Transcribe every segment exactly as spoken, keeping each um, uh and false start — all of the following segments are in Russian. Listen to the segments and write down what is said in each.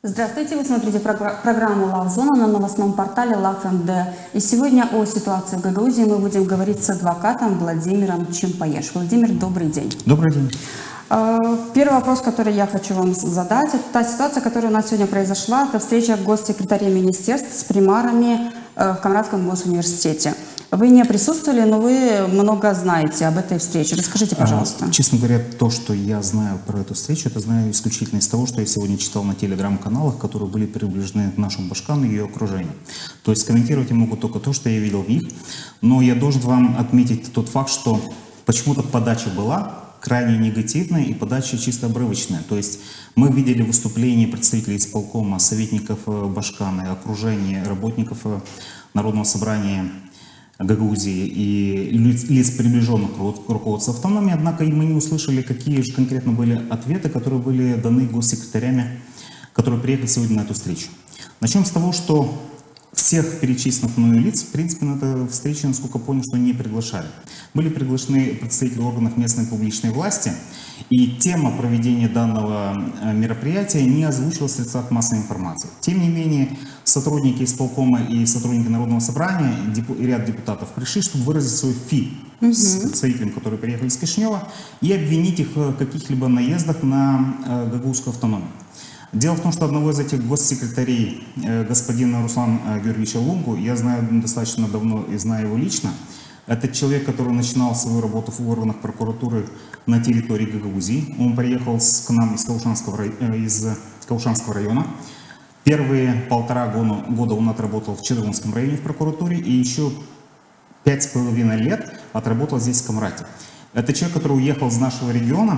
Здравствуйте, вы смотрите программу «Лавзона» на новостном портале Лав эм дэ. И сегодня о ситуации в Гагаузии мы будем говорить с адвокатом Владимиром Чимпаеш. Владимир, добрый день. Добрый день. Первый вопрос, который я хочу вам задать, это та ситуация, которая у нас сегодня произошла. Это встреча госсекретарей министерств с примарами в Камрадском госуниверситете. Вы не присутствовали, но вы много знаете об этой встрече. Расскажите, пожалуйста. А, честно говоря, то, что я знаю про эту встречу, это знаю исключительно из того, что я сегодня читал на телеграм-каналах, которые были приближены к нашему Башкану и ее окружению. То есть комментировать я могу только то, что я видел в них. Но я должен вам отметить тот факт, что почему-то подача была крайне негативная и подача чисто обрывочная. То есть мы видели выступления представителей исполкома, советников Башкана, окружения, работников Народного собрания Гагаузии и лиц, лиц приближенных к руководству автономии, однако мы не услышали, какие же конкретно были ответы, которые были даны госсекретарями, которые приехали сегодня на эту встречу. Начнем с того, что всех перечисленных мною лиц, в принципе, на эту встречу, насколько понял, что не приглашали. Были приглашены представители органов местной публичной власти, и тема проведения данного мероприятия не озвучилась в средствах массовой информации. Тем не менее, сотрудники исполкома и сотрудники Народного собрания и ряд депутатов пришли, чтобы выразить свой фи угу. с представителями, которые приехали из Кишинева, и обвинить их в каких-либо наездах на гагаузскую автономию. Дело в том, что одного из этих госсекретарей, господина Руслана Георгиевича Лунгу, я знаю достаточно давно и знаю его лично. Это человек, который начинал свою работу в органах прокуратуры на территории Гагаузии. Он приехал к нам из Каушанского, из Каушанского района. Первые полтора года он отработал в Чедыргунском районе в прокуратуре и еще пять с половиной лет отработал здесь в Камрате. Это человек, который уехал из нашего региона,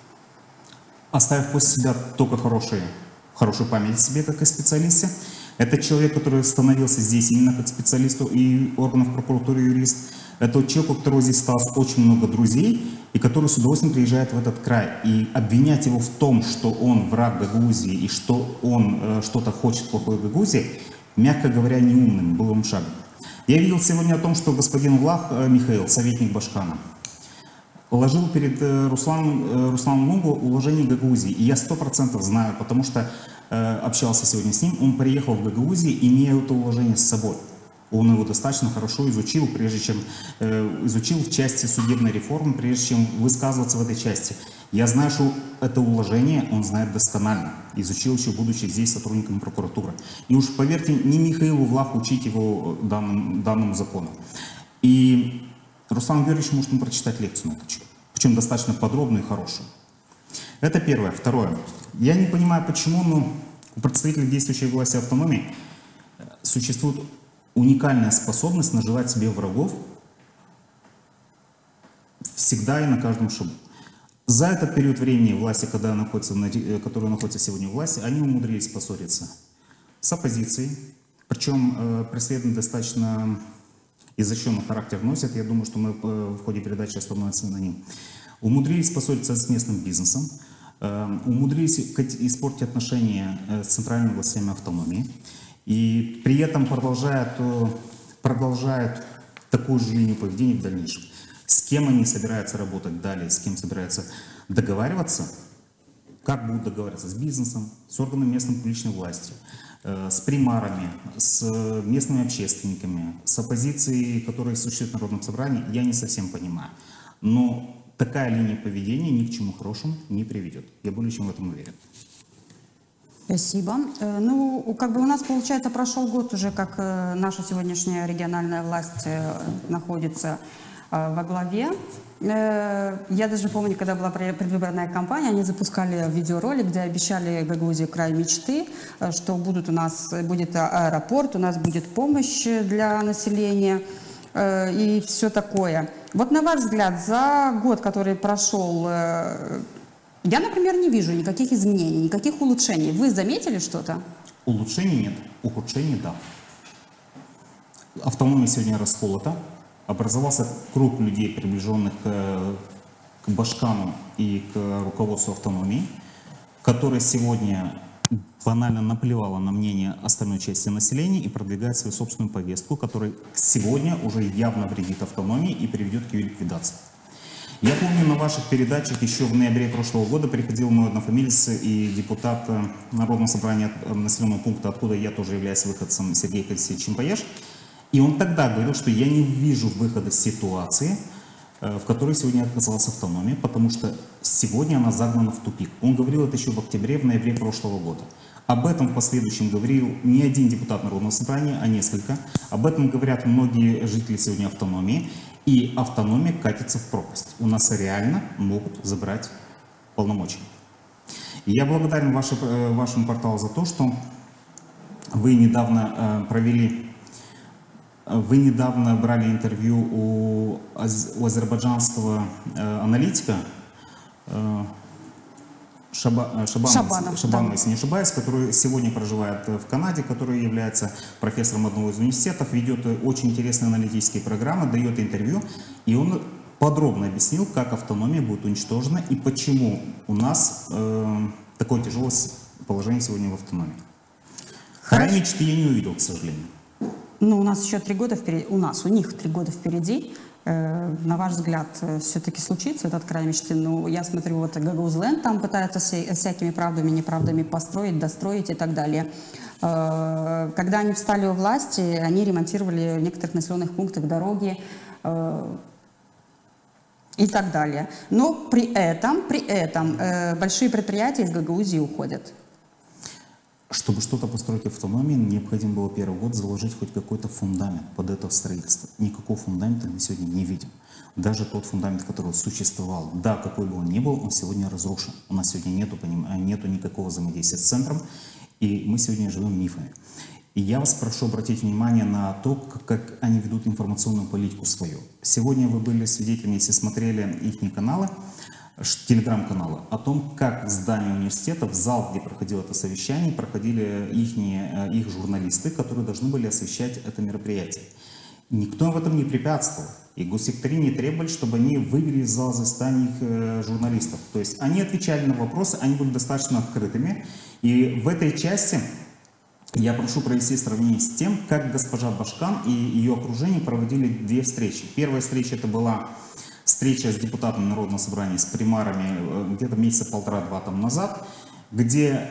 оставив после себя только хорошие, хорошую память о себе, как и специалисте. Это человек, который становился здесь именно как специалист и органов прокуратуры, юрист. Это человек, у которого здесь осталось очень много друзей, и который с удовольствием приезжает в этот край. И обвинять его в том, что он враг Гагаузии и что он э, что-то хочет плохое в Гагаузии, мягко говоря, неумным, былым шагом. Я видел сегодня о том, что господин Влах э, Михаил, советник Башкана, положил перед э, Русланом, э, Русланом Лунгу уложение Гагаузии. И я сто процентов знаю, потому что э, общался сегодня с ним. Он приехал в Гагаузию, имея это уложение с собой. Он его достаточно хорошо изучил, прежде чем э, изучил в части судебной реформы, прежде чем высказываться в этой части. Я знаю, что это уложение он знает досконально, изучил еще, будучи здесь сотрудником прокуратуры. И уж поверьте, не Михаилу Влаху учить его данным, данному закону. И Руслан Георгиевич может ему прочитать лекцию на этот счет, причем достаточно подробную и хорошую. Это первое. Второе. Я не понимаю, почему, но у представителей действующей власти автономии существует уникальная способность наживать себе врагов всегда и на каждом шагу. За этот период времени власти, когда находятся, которые находятся сегодня в власти, они умудрились поссориться с оппозицией, причем э, преследование достаточно изощренный характер носит. Я думаю, что мы в ходе передачи остановимся на ним. Умудрились поссориться с местным бизнесом, э, умудрились испортить отношения с центральными властями автономии. И при этом продолжают, продолжают такую же линию поведения в дальнейшем. С кем они собираются работать далее, с кем собираются договариваться, как будут договариваться с бизнесом, с органами местной публичной власти, с примарами, с местными общественниками, с оппозицией, которая существует в Народном собрании, я не совсем понимаю. Но такая линия поведения ни к чему хорошему не приведет. Я более чем в этом уверен. Спасибо. Ну, как бы у нас, получается, прошел год уже, как наша сегодняшняя региональная власть находится во главе. Я даже помню, когда была предвыборная кампания, они запускали видеоролик, где обещали Гагаузии край мечты, что будут у нас, будет аэропорт, у нас будет помощь для населения и все такое. Вот на ваш взгляд, за год, который прошел, я, например, не вижу никаких изменений, никаких улучшений. Вы заметили что-то? Улучшений нет, ухудшений да. Автономия сегодня расколота. Образовался круг людей, приближенных к, к Башкану и к руководству автономии, которая сегодня банально наплевала на мнение остальной части населения и продвигает свою собственную повестку, которая сегодня уже явно вредит автономии и приведет к ее ликвидации. Я помню, на ваших передачах еще в ноябре прошлого года приходил мой однофамилец и депутат Народного собрания населенного пункта, откуда я тоже являюсь выходцем, Сергей Алексеевич Чимпаяш. И он тогда говорил, что я не вижу выхода из ситуации, в которой сегодня оказалась автономия, потому что сегодня она загнана в тупик. Он говорил это еще в октябре, в ноябре прошлого года. Об этом в последующем говорил не один депутат Народного собрания, а несколько. Об этом говорят многие жители сегодня автономии. И автономия катится в пропасть. У нас реально могут забрать полномочия. И я благодарен ваше, вашему порталу за то, что вы недавно провели, вы недавно брали интервью у, у азербайджанского аналитика Шаба, Шабанов, Шабанов, Шабанов да. если не ошибаюсь, который сегодня проживает в Канаде, который является профессором одного из университетов, ведет очень интересные аналитические программы, дает интервью, и он подробно объяснил, как автономия будет уничтожена и почему у нас э, такое тяжелое положение сегодня в автономии. Крайней мечты я не увидел, к сожалению. Ну, у нас еще три года впереди, у нас, у них три года впереди. Э, на ваш взгляд, э, все-таки случится этот край мечты? Ну, я смотрю, вот Гагаузленд там пытаются вся, всякими правдами, неправдами построить, достроить и так далее. Э, когда они встали у власти, они ремонтировали в некоторых населенных пунктах дороги э, и так далее. Но при этом, при этом э, большие предприятия из Гагаузии уходят. Чтобы что-то построить в автономии, необходимо было первый год заложить хоть какой-то фундамент под это строительство. Никакого фундамента мы сегодня не видим. Даже тот фундамент, который существовал, да, какой бы он ни был, он сегодня разрушен. У нас сегодня нету, нету никакого взаимодействия с центром, и мы сегодня живем мифами. И я вас прошу обратить внимание на то, как, как они ведут информационную политику свою. Сегодня вы были свидетелями, если смотрели их каналы, телеграм-каналы, о том, как в здании университета, в зал, где проходило это совещание, проходили ихние, их журналисты, которые должны были освещать это мероприятие. Никто в этом не препятствовал. И госсекретари не требовали, чтобы они вывели из зала заседаний их журналистов. То есть они отвечали на вопросы, они были достаточно открытыми. И в этой части я прошу провести сравнение с тем, как госпожа Башкан и ее окружение проводили две встречи. Первая встреча это была встреча с депутатом Народного собрания, с примарами где-то месяца полтора-два там назад, где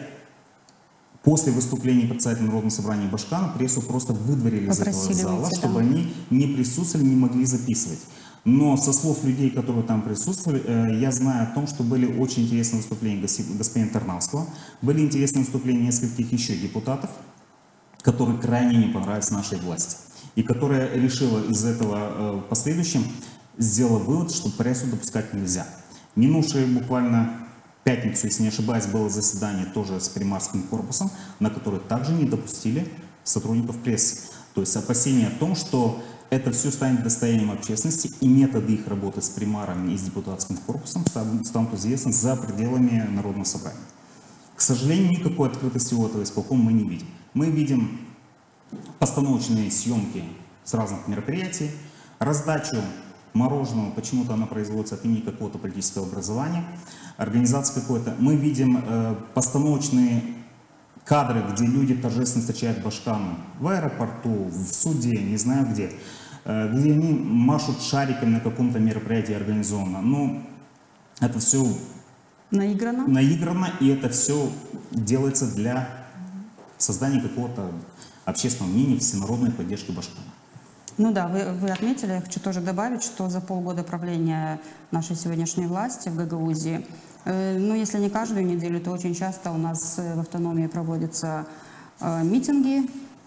после выступления председателя Народного собрания Башкана прессу просто выдворили Попросили из этого зала, выйти, чтобы да. они не присутствовали, не могли записывать. Но со слов людей, которые там присутствовали, я знаю о том, что были очень интересные выступления господина Тарнавского, были интересные выступления нескольких еще депутатов, которые крайне не понравились нашей власти, и которая решила из этого в последующем сделала вывод, что прессу допускать нельзя. Минувшие буквально пятницу, если не ошибаюсь, было заседание тоже с примарским корпусом, на которое также не допустили сотрудников прессы. То есть опасения о том, что это все станет достоянием общественности, и методы их работы с примарами и с депутатским корпусом станут известны за пределами Народного собрания. К сожалению, никакой открытости у этого исполкома мы не видим. Мы видим постановочные съемки с разных мероприятий, раздачу мороженого, почему-то она производится от имени какого-то политического образования, организации какой-то. Мы видим э, постановочные кадры, где люди торжественно встречают Башкану в аэропорту, в суде, не знаю где, э, где они машут шариками на каком-то мероприятии организованно. Ну, это все Наиграно? наиграно, и это все делается для создания какого-то общественного мнения, всенародной поддержки Башкана. Ну да, вы, вы отметили, я хочу тоже добавить, что за полгода правления нашей сегодняшней власти в Гагаузии, э, ну если не каждую неделю, то очень часто у нас в автономии проводятся э, митинги,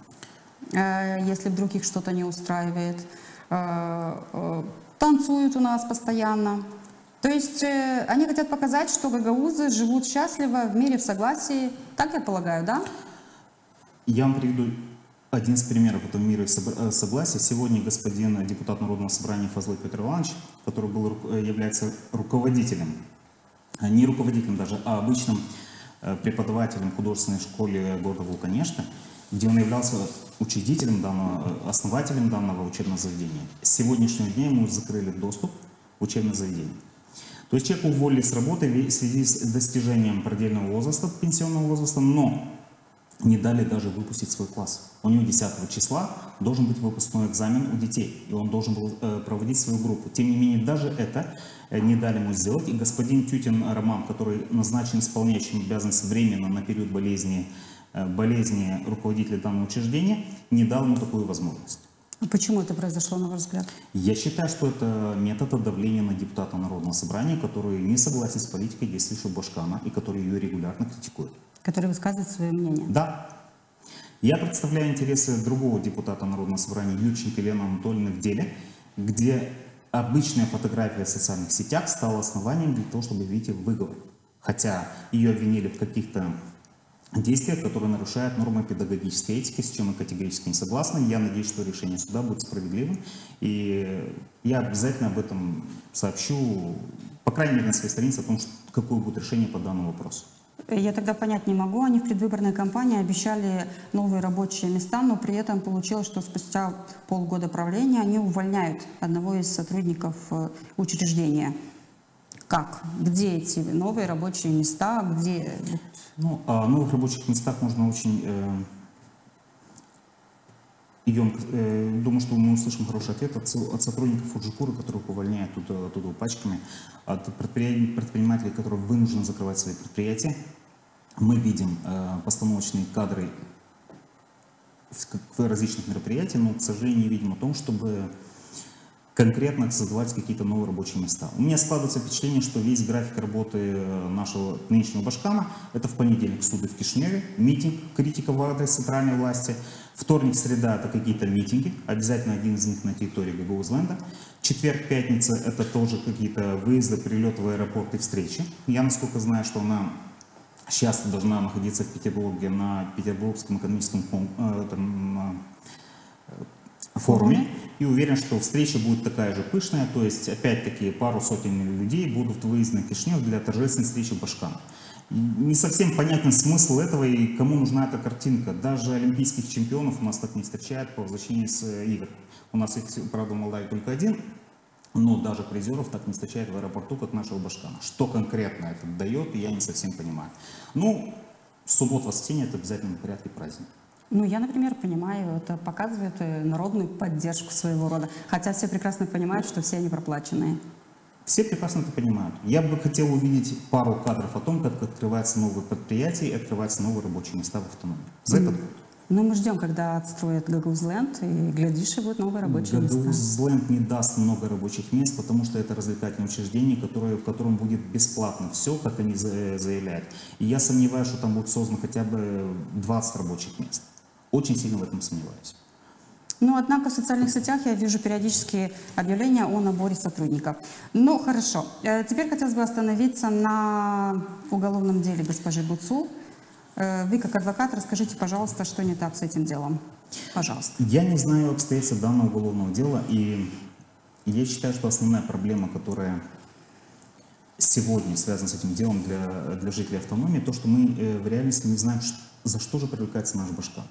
э, если вдруг их что-то не устраивает, э, э, танцуют у нас постоянно. То есть э, они хотят показать, что гагаузы живут счастливо в мире, в согласии, так я полагаю, да? Я вам приведу один из примеров этого мира и согласия. Сегодня господин депутат Народного собрания Фазлы Петр Иванович, который был, является руководителем, не руководителем даже, а обычным преподавателем в художественной школе города Вулканешты, где он являлся учредителем данного, основателем данного учебного заведения. С сегодняшнего дня ему закрыли доступ в учебное заведение. То есть человека уволили с работы в связи с достижением предельного возраста, пенсионного возраста, но не дали даже выпустить свой класс. У него десятого числа должен быть выпускной экзамен у детей, и он должен был э, проводить свою группу. Тем не менее, даже это э, не дали ему сделать, и господин Тютин Роман, который назначен исполняющим обязанности временно на период болезни, э, болезни руководителя данного учреждения, не дал ему такую возможность. А почему это произошло, на ваш взгляд? Я считаю, что это метод давления на депутата Народного собрания, который не согласен с политикой действующего Башкана и который ее регулярно критикует. Который высказывает свое мнение? Да. Я представляю интересы другого депутата Народного собрания Юрченко Елены Анатольевны в деле, где обычная фотография в социальных сетях стала основанием для того, чтобы выйти в выговор. Хотя ее обвинили в каких-то действиях, которые нарушают нормы педагогической этики, с чем я категорически не согласен. Я надеюсь, что решение суда будет справедливым. И я обязательно об этом сообщу, по крайней мере, на своей странице, о том, что, какое будет решение по данному вопросу. Я тогда понять не могу. Они в предвыборной кампании обещали новые рабочие места, но при этом получилось, что спустя полгода правления они увольняют одного из сотрудников учреждения. Как? Где эти новые рабочие места? Где? Ну, о новых рабочих местах можно очень э, емко. Э, думаю, что мы услышим хороший ответ от, от сотрудников Фуджикуры, которых увольняют оттуда, оттуда пачками, от предпринимателей, которые вынуждены закрывать свои предприятия. Мы видим э, постановочные кадры в, в различных мероприятиях, но, к сожалению, не видим о том, чтобы конкретно создавать какие-то новые рабочие места. У меня складывается впечатление, что весь график работы нашего нынешнего Башкана — это в понедельник суды в Кишиневе, митинг, критика в адрес центральной власти, вторник, среда — это какие-то митинги, обязательно один из них на территории Гагаузленда, четверг, пятница — это тоже какие-то выезды, прилеты в аэропорт и встречи. Я, насколько знаю, что она сейчас должна находиться в Петербурге на Петербургском экономическом э, там, э, форуме. И уверен, что встреча будет такая же пышная, то есть опять-таки пару сотен людей будут выезды на Кишинев для торжественной встречи в Башкана. Не совсем понятен смысл этого и кому нужна эта картинка. Даже олимпийских чемпионов у нас так не встречают по возвращении с игр. У нас их, правда, в Молдавии только один, но даже призеров так не встречают в аэропорту, как нашего Башкана. Что конкретно это дает, я не совсем понимаю. Ну, суббота-воскресенье — это обязательно в порядке праздник. Ну, я, например, понимаю, это показывает народную поддержку своего рода. Хотя все прекрасно понимают, что все они проплаченные. Все прекрасно это понимают. Я бы хотел увидеть пару кадров о том, как открываются новые предприятия и открываются новые рабочие места в автономии. За этот год. Ну, мы ждем, когда отстроят Гагаузленд, и, глядишь, и будут новые рабочие места. Гагаузленд не даст много рабочих мест, потому что это развлекательное учреждение, которое, в котором будет бесплатно все, как они заявляют. И я сомневаюсь, что там будет создано хотя бы двадцать рабочих мест. Очень сильно в этом сомневаюсь. Ну, однако в социальных сетях я вижу периодические объявления о наборе сотрудников. Ну, хорошо. Теперь хотелось бы остановиться на уголовном деле госпожи Буцу. Вы, как адвокат, расскажите, пожалуйста, что не так с этим делом. Пожалуйста. Я не знаю обстоятельств данного уголовного дела, и я считаю, что основная проблема, которая сегодня связана с этим делом для, для жителей автономии, то, что мы в реальности не знаем, за что же привлекается наш Башкан.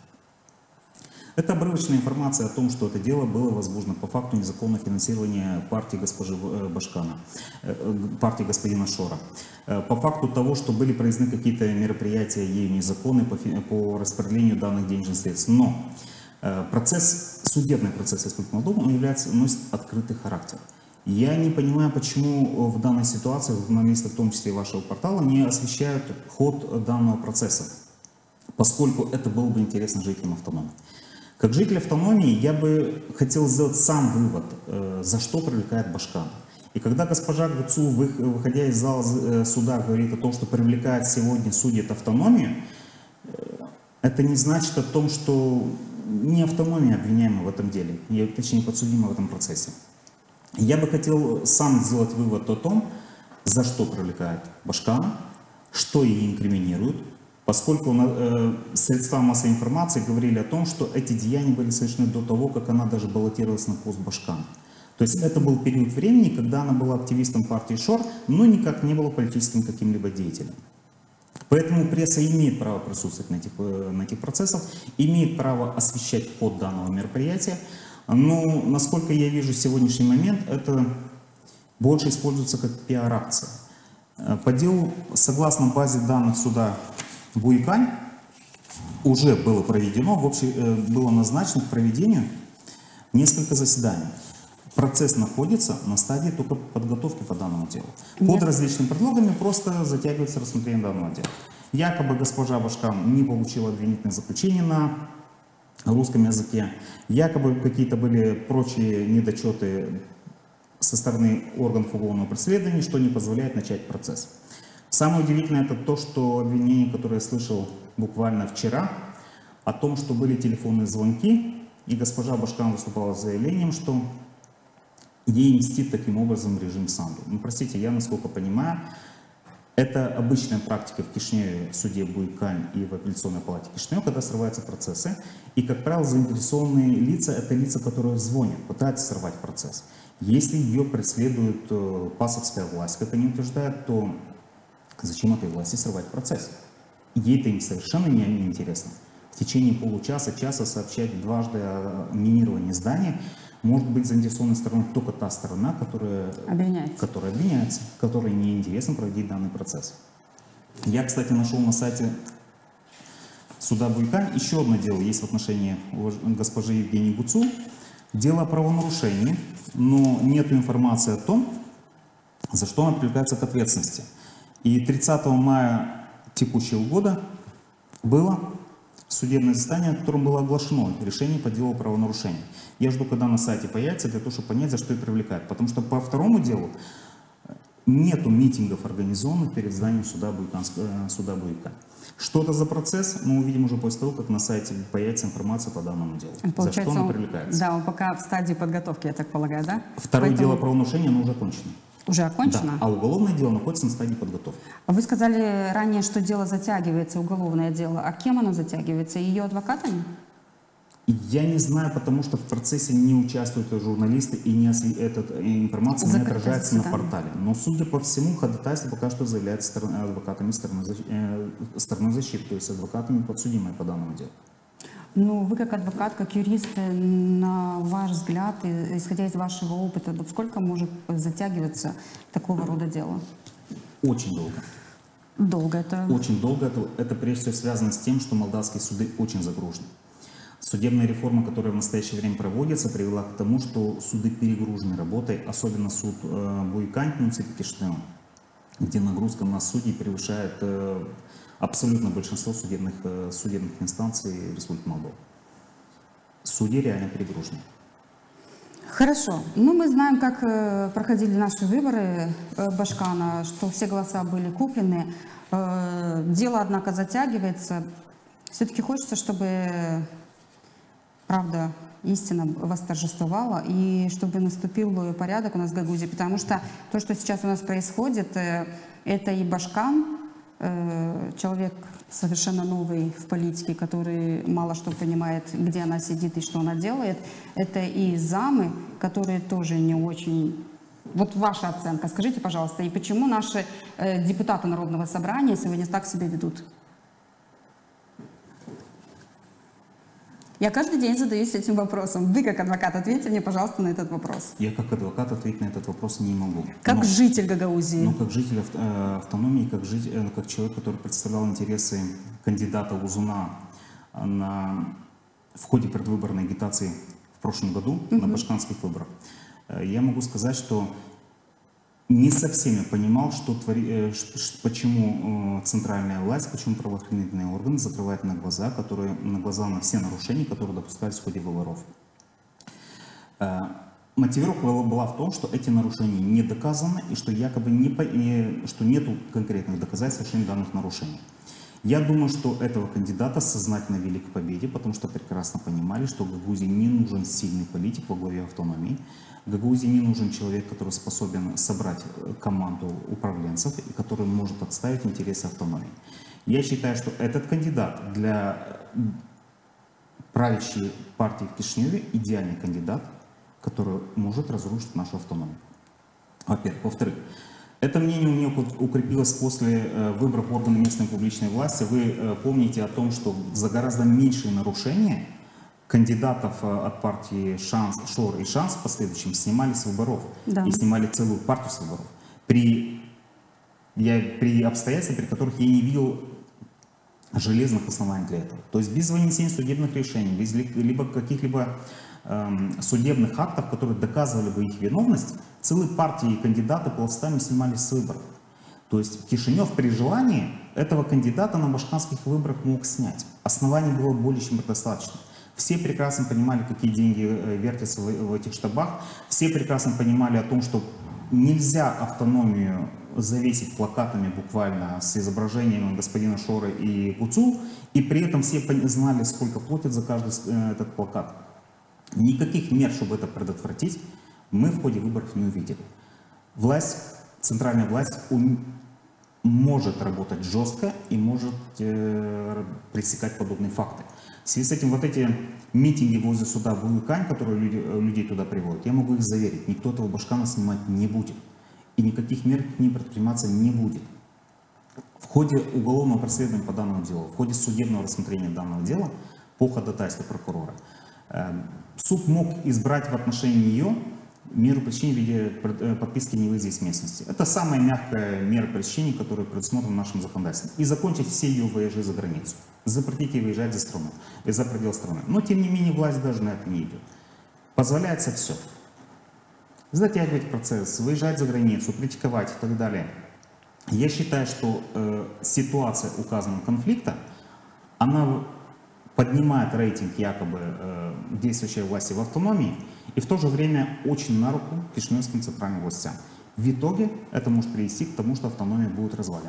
Это обрывочная информация о том, что это дело было возбуждено по факту незаконного финансирования партии госпожи Башкана, партии господина Шора. По факту того, что были произведены какие-то мероприятия ею незаконные по, по распределению данных денежных средств. Но процесс, судебный процесс Республики Молдова, он является, носит открытый характер. Я не понимаю, почему в данной ситуации журналисты, в том числе и вашего портала, не освещают ход данного процесса, поскольку это было бы интересно жителям автономии. Как житель автономии я бы хотел сделать сам вывод, э, за что привлекает Башкан. И когда госпожа Буцу, выходя из зала суда, говорит о том, что привлекает сегодня судит автономию, э, это не значит о том, что не автономия обвиняема в этом деле, и, точнее, подсудима в этом процессе. Я бы хотел сам сделать вывод о том, за что привлекает Башкана, что ей инкриминируют, поскольку э, средства массовой информации говорили о том, что эти деяния были совершены до того, как она даже баллотировалась на пост Башкана. То есть это был период времени, когда она была активистом партии Шор, но никак не была политическим каким-либо деятелем. Поэтому пресса имеет право присутствовать на этих, на этих процессах, имеет право освещать ход данного мероприятия, но, насколько я вижу в сегодняшний момент, это больше используется как пиар-акция. По делу, согласно базе данных суда Буикань, уже было проведено, в общем, было назначено к проведению несколько заседаний. Процесс находится на стадии только подготовки по данному делу. Под Нет. различными предлогами просто затягивается рассмотрение данного дела. Якобы госпожа Башкан не получила обвинительное заключение на русском языке. Якобы какие-то были прочие недочеты со стороны органов уголовного преследования, что не позволяет начать процесс. Самое удивительное это то, что обвинение, которое я слышал буквально вчера, о том, что были телефонные звонки, и госпожа Башкан выступала с заявлением, что ей мстит таким образом режим Санду. Ну, простите, я, насколько понимаю, это обычная практика в Кишиневе, в суде Буйкань и в апелляционной палате Кишинева, когда срываются процессы. И, как правило, заинтересованные лица — это лица, которые звонят, пытаются сорвать процесс. Если ее преследует э, пасовская власть, как они утверждают, то зачем этой власти срывать процесс? Ей это им совершенно не, не интересно. В течение получаса, часа сообщать дважды о минировании здания может быть заинтересованной стороной только та сторона, которая Обвиняется. которая обвиняется, которой неинтересно проводить данный процесс. Я, кстати, нашел на сайте суда Буйкань еще одно дело есть в отношении госпожи Евгении Гуцул. Дело о правонарушении, но нет информации о том, за что она привлекается к ответственности. И тридцатого мая текущего года было судебное заседание, на котором было оглашено решение по делу о правонарушении. Я жду, когда на сайте появится, для того, чтобы понять, за что их привлекают. Потому что по второму делу нету митингов, организованных перед зданием суда Буйкань. Суда Буйкань. Что это за процесс, мы увидим уже после того, как на сайте появится информация по данному делу. Получается, за что он он, привлекается. да, он пока в стадии подготовки, я так полагаю, да? Второе Поэтому... дело правонарушения, оно уже окончено. Уже окончено? Да, а уголовное дело находится на стадии подготовки. Вы сказали ранее, что дело затягивается, уголовное дело. А кем оно затягивается? Ее адвокатами? Я не знаю, потому что в процессе не участвуют журналисты и не, эта информация не отражается на портале. Но, судя по всему, ходатайство пока что заявляется стороны, адвокатами стороны, э, стороны защиты, то есть адвокатами подсудимой по данному делу. Ну, вы как адвокат, как юрист, на ваш взгляд, исходя из вашего опыта, вот сколько может затягиваться такого рода дело? Очень долго. Долго это? Очень долго. Это, это прежде всего связано с тем, что молдавские суды очень загружены. Судебная реформа, которая в настоящее время проводится, привела к тому, что суды перегружены работой, особенно суд э, Буйкань, муниципе Кишинева, где нагрузка на судей превышает э, абсолютно большинство судебных, э, судебных инстанций Республики Молдова. Судьи реально перегружены. Хорошо. Ну, мы знаем, как э, проходили наши выборы э, Башкана, что все голоса были куплены. Э, дело, однако, затягивается. Все-таки хочется, чтобы правда, истина восторжествовала, и чтобы наступил порядок у нас в Гагаузе, потому что то, что сейчас у нас происходит, это и Башкан, человек совершенно новый в политике, который мало что понимает, где она сидит и что она делает, это и замы, которые тоже не очень... Вот ваша оценка, скажите, пожалуйста, и почему наши депутаты Народного собрания сегодня так себя ведут? Я каждый день задаюсь этим вопросом. Вы, как адвокат, ответьте мне, пожалуйста, на этот вопрос. Я, как адвокат, ответить на этот вопрос не могу. Как но, житель Гагаузии? Ну, как житель автономии, как, житель, как человек, который представлял интересы кандидата Узуна на, в ходе предвыборной агитации в прошлом году, uh-huh. на башканских выборах, я могу сказать, что не совсем я понимал, что твори, почему центральная власть, почему правоохранительные органы закрывают на глаза, которые, на глаза на все нарушения, которые допускались в ходе выборов. Мотивировка была в том, что эти нарушения не доказаны и что якобы не, что нету конкретных доказательств совершения данных нарушений. Я думаю, что этого кандидата сознательно вели к победе, потому что прекрасно понимали, что Гагаузии не нужен сильный политик во главе автономии. Гагаузии не нужен человек, который способен собрать команду управленцев и который может отставить интересы автономии. Я считаю, что этот кандидат для правящей партии в Кишиневе идеальный кандидат, который может разрушить нашу автономию. Во-первых. Во-вторых, это мнение у меня укрепилось после выборов в органы местной публичной власти. Вы помните о том, что за гораздо меньшие нарушения кандидатов от партии Шанс, Шор и Шанс в последующем снимали с выборов. Да. И снимали целую партию с выборов. При, я, при обстоятельствах, при которых я не видел железных оснований для этого. То есть без вынесения судебных решений, без либо каких-либо эм, судебных актов, которые доказывали бы их виновность, целые партии и кандидаты пластами снимались с выборов. То есть Кишинев при желании этого кандидата на башкирских выборах мог снять. Оснований было более чем достаточно. Все прекрасно понимали, какие деньги вертятся в, в этих штабах. Все прекрасно понимали о том, что нельзя автономию завесить плакатами буквально с изображением господина Шоры и Гуцул, и при этом все знали, сколько платят за каждый этот плакат. Никаких мер, чтобы это предотвратить, мы в ходе выборов не увидели. Власть, центральная власть может работать жестко и может э, пресекать подобные факты. В связи с этим вот эти митинги возле суда Буйкань, которые люди, людей туда приводят, я могу их заверить, никто этого Башкана снимать не будет. И никаких мер к ним предприниматься не будет. В ходе уголовного расследования по данному делу, в ходе судебного рассмотрения данного дела по ходатайству прокурора, э, суд мог избрать в отношении нее меру пресечения в виде подписки не выезде из местности. Это самая мягкая мера пресечения, которая предусмотрена нашим законодательством. И закончить все ее выезды за границу. Запретить ей выезжать за страну, за пределы страны. Но, тем не менее, власть даже на это не идет. Позволяется все. Затягивать процесс, выезжать за границу, критиковать и так далее. Я считаю, что э, ситуация указанного конфликта, она поднимает рейтинг якобы э, действующей власти в автономии и в то же время очень на руку кишиневским центральным властям. В итоге это может привести к тому, что автономия будет развалена.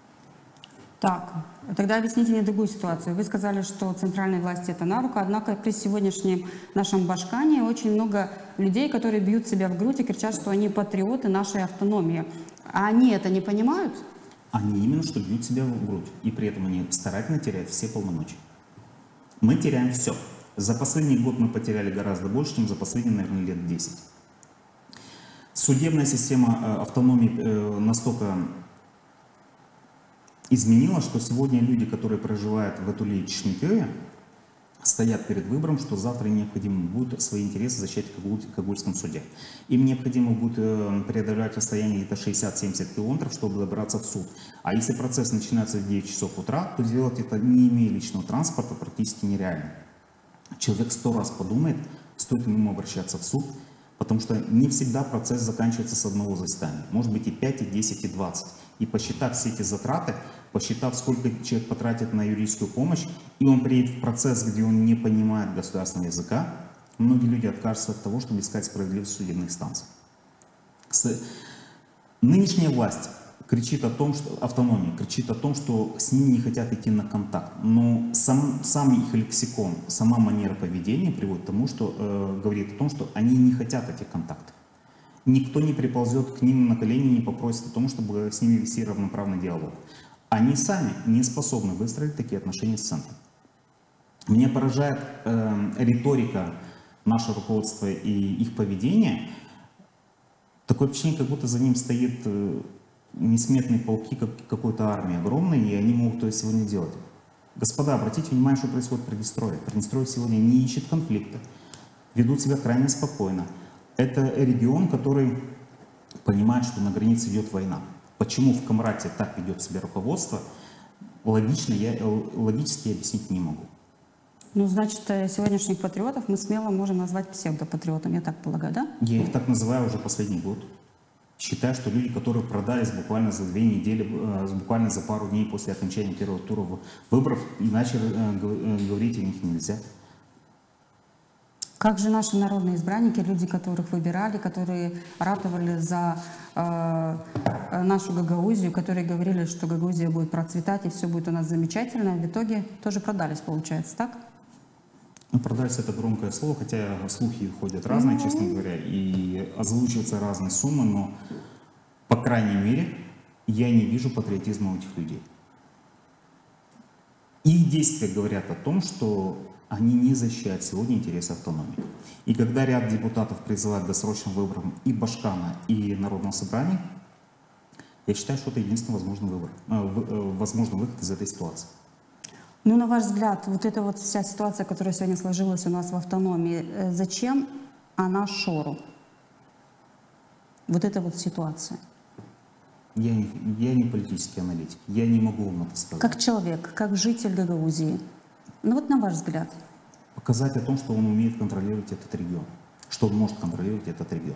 Так, тогда объясните мне другую ситуацию. Вы сказали, что центральной власти это на руку, однако при сегодняшнем нашем Башкане очень много людей, которые бьют себя в грудь и кричат, что они патриоты нашей автономии. А они это не понимают? Они именно что бьют себя в грудь, и при этом они старательно теряют все полномочия. Мы теряем все. За последний год мы потеряли гораздо больше, чем за последние, наверное, лет десять. Судебная система автономии настолько изменила, что сегодня люди, которые проживают в Атуле и Чешмекёе, стоят перед выбором, что завтра им необходимо будет свои интересы защищать в Кагульском суде. Им необходимо будет преодолевать расстояние где-то шестьдесят-семьдесят километров, чтобы добраться в суд. А если процесс начинается в девять часов утра, то сделать это, не имея личного транспорта, практически нереально. Человек сто раз подумает, стоит ли ему обращаться в суд, потому что не всегда процесс заканчивается с одного заседания. Может быть и пять, и десять, и двадцать. И посчитав все эти затраты, посчитав, сколько человек потратит на юридическую помощь, и он приедет в процесс, где он не понимает государственного языка, многие люди откажутся от того, чтобы искать справедливость в судебных инстанциях. Нынешняя власть кричит о том, что автономия кричит о том, что с ними не хотят идти на контакт. Но сам, сам их лексикон, сама манера поведения приводит к тому, что э, говорит о том, что они не хотят этих контактов. Никто не приползет к ним на колени и не попросит о том, чтобы с ними вести равноправный диалог. Они сами не способны выстроить такие отношения с центром. Меня поражает э, риторика нашего руководства и их поведение. Такое впечатление, как будто за ним стоит э, несметные полки как, какой-то армии огромной, и они могут то сегодня делать. Господа, обратите внимание, что происходит в Приднестровье. Приднестровье сегодня не ищет конфликта, ведут себя крайне спокойно. Это регион, который понимает, что на границе идет война. Почему в Камрате так ведет себя руководство, логично я, логически я объяснить не могу. Ну, значит, сегодняшних патриотов мы смело можем назвать псевдопатриотами, я так полагаю, да? Я их так называю уже последний год. Считаю, что люди, которые продались буквально за две недели, буквально за пару дней после окончания первого тура выборов, иначе говорить о них нельзя. Как же наши народные избранники, люди, которых выбирали, которые ратовали за э, нашу Гагаузию, которые говорили, что Гагаузия будет процветать и все будет у нас замечательно, в итоге тоже продались, получается, так? Ну, продались — это громкое слово, хотя слухи ходят разные, mm-hmm. честно говоря, и озвучиваются разные суммы, но, по крайней мере, я не вижу патриотизма у этих людей. Их действия говорят о том, что они не защищают сегодня интересы автономии. И когда ряд депутатов призывают к досрочным выборам и Башкана, и Народного собрания, я считаю, что это единственный возможный выбор, э, возможный выход из этой ситуации. Ну, на ваш взгляд, вот эта вот вся ситуация, которая сегодня сложилась у нас в автономии, зачем она Шору? Вот эта вот ситуация. Я, я не политический аналитик, я не могу вам это сказать. Как человек, как житель Гагаузии, ну вот на ваш взгляд. Показать о том, что он умеет контролировать этот регион, что он может контролировать этот регион.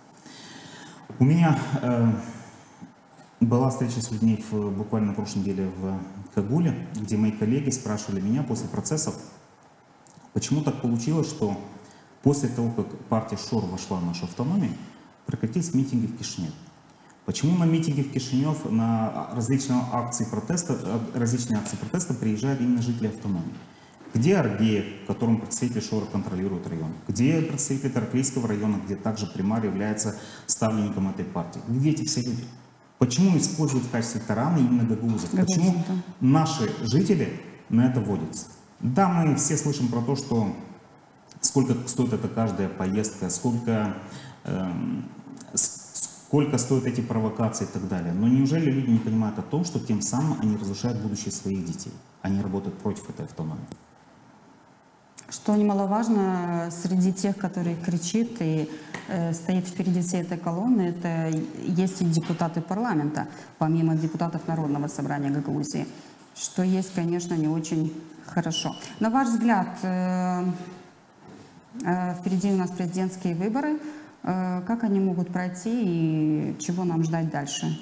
У меня э, была встреча с людьми в, буквально на прошлой неделе в Кагуле, где мои коллеги спрашивали меня после процессов, почему так получилось, что после того, как партия ШОР вошла в нашу автономию, прекратились митинги в Кишиневе. Почему на митинги в Кишинев, на различные акции протеста, различные акции протеста приезжают именно жители автономии? Где Аргеев, в котором представитель ШОРа контролирует район? Где представитель Тараклийского района, где также Примар является ставленником этой партии? Где эти все люди? Почему используют в качестве тарана именно гагаузов? Почему да. наши жители на это водятся? Да, мы все слышим про то, что сколько стоит эта каждая поездка, сколько... Эм, сколько стоят эти провокации и так далее. Но неужели люди не понимают о том, что тем самым они разрушают будущее своих детей? Они работают против этой автономии. Что немаловажно, среди тех, которые кричит и э, стоит впереди всей этой колонны, это есть и депутаты парламента, помимо депутатов Народного собрания Гагаузии, что есть, конечно, не очень хорошо. На ваш взгляд, э, э, впереди у нас президентские выборы. Как они могут пройти и чего нам ждать дальше?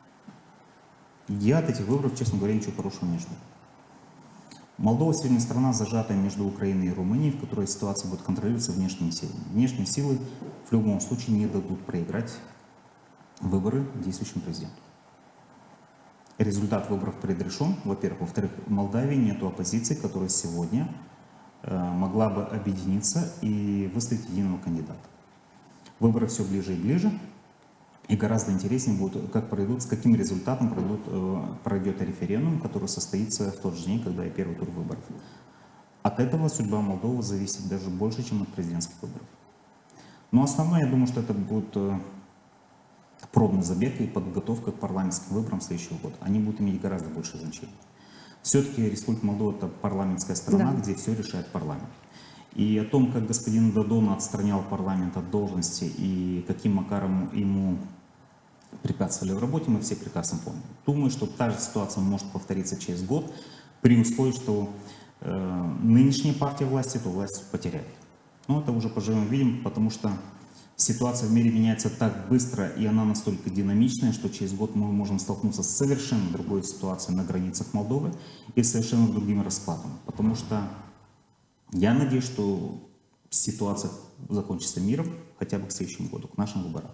Я от этих выборов, честно говоря, ничего хорошего не жду. Молдова сегодня страна, зажатая между Украиной и Румынией, в которой ситуация будет контролироваться внешними силами. Внешние силы в любом случае не дадут проиграть выборы действующему президенту. Результат выборов предрешен, во-первых. Во-вторых, в Молдавии нет оппозиции, которая сегодня э, могла бы объединиться и выставить единого кандидата. Выборы все ближе и ближе, и гораздо интереснее будет, как пройдут, с каким результатом пройдут, пройдет референдум, который состоится в тот же день, когда и первый тур выборов. От этого судьба Молдовы зависит даже больше, чем от президентских выборов. Но основное, я думаю, что это будет пробный забег и подготовка к парламентским выборам следующего года. Они будут иметь гораздо больше значения. Все-таки Республика Молдова — это парламентская страна, да, где все решает парламент. И о том, как господин Додон отстранял парламент от должности и каким макаром ему препятствовали в работе, мы все прекрасно помним. Думаю, что та же ситуация может повториться через год, при условии, что э, нынешняя партия власти эту власть потеряет. Но это уже поживем видим, потому что ситуация в мире меняется так быстро, и она настолько динамичная, что через год мы можем столкнуться с совершенно другой ситуацией на границах Молдовы и совершенно другим раскладом. Потому что я надеюсь, что ситуация закончится миром хотя бы к следующему году, к нашим выборам.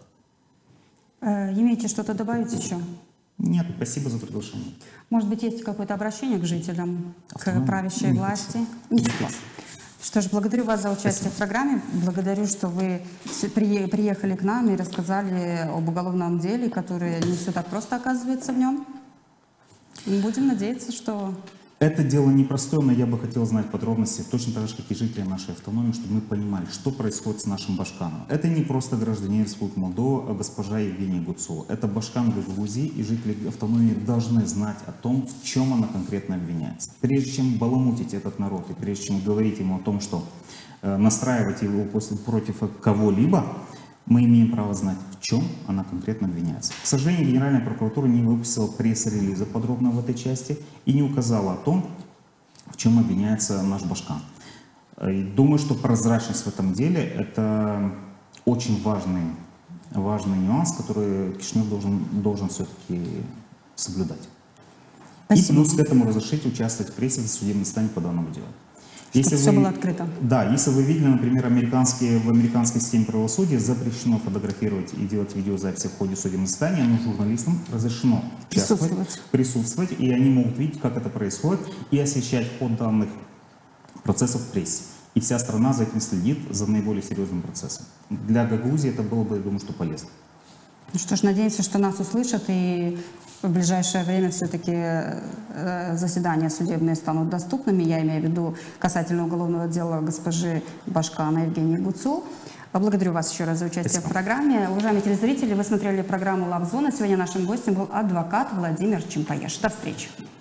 Имеете что-то добавить еще? Нет, спасибо за приглашение. Может быть, есть какое-то обращение к жителям, Автономия? к правящей Нет. власти? Ничего. Что ж, благодарю вас за участие спасибо. в программе. Благодарю, что вы приехали к нам и рассказали об уголовном деле, которое не все так просто оказывается в нем. Будем надеяться, что... Это дело непростое, но я бы хотел знать подробности, точно так же, как и жители нашей автономии, чтобы мы понимали, что происходит с нашим башканом. Это не просто гражданин Республики Молдова, а госпожа Евгения Гуцул. Это башкан Гагаузии, и жители автономии должны знать о том, в чем она конкретно обвиняется. Прежде чем баламутить этот народ, и прежде чем говорить ему о том, что э, настраивать его после, против кого-либо, мы имеем право знать, в чем она конкретно обвиняется. К сожалению, Генеральная прокуратура не выпустила пресс-релиза подробно в этой части и не указала о том, в чем обвиняется наш башкан. И думаю, что прозрачность в этом деле – это очень важный, важный нюанс, который Кишинев должен, должен все-таки соблюдать. Спасибо. И плюс к этому разрешить участвовать в прессе в судебном заседании по данному делу. Если все вы, было открыто. Да, если вы видели, например, американские, в американской системе правосудия запрещено фотографировать и делать видеозаписи в ходе судебного заседания, но журналистам разрешено участвовать, присутствовать. присутствовать, и они могут видеть, как это происходит, и освещать ход данных процессов в прессе. И вся страна за этим следит, за наиболее серьезным процессом. Для Гагаузии это было бы, я думаю, что полезно. Ну что ж, надеемся, что нас услышат, и в ближайшее время все-таки заседания судебные станут доступными. Я имею в виду касательно уголовного дела госпожи Башкана Евгении Гуцул. Благодарю вас еще раз за участие Спасибо. в программе. Уважаемые телезрители, вы смотрели программу «Лавзона». Сегодня нашим гостем был адвокат Владимир Чимпаеш. До встречи.